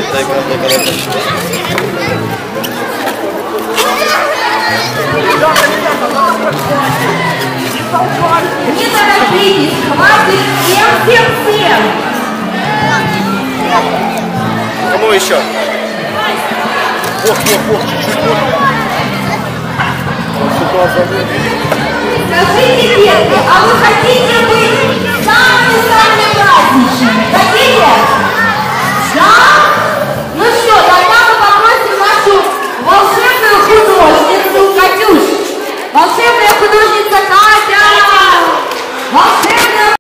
Не торопитесь, хватит всем. Кому еще? Чуть-чуть. Скажите, детки, а вы хотите быть